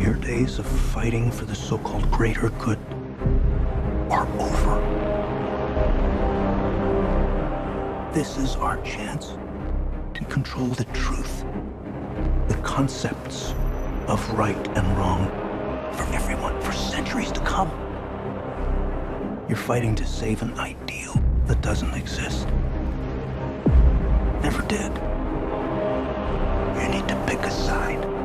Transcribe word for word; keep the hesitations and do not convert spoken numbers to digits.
Your days of fighting for the so-called greater good are over. This is our chance to control the truth, the concepts of right and wrong for everyone for centuries to come. You're fighting to save an ideal that doesn't exist. Never did. You need to pick a side.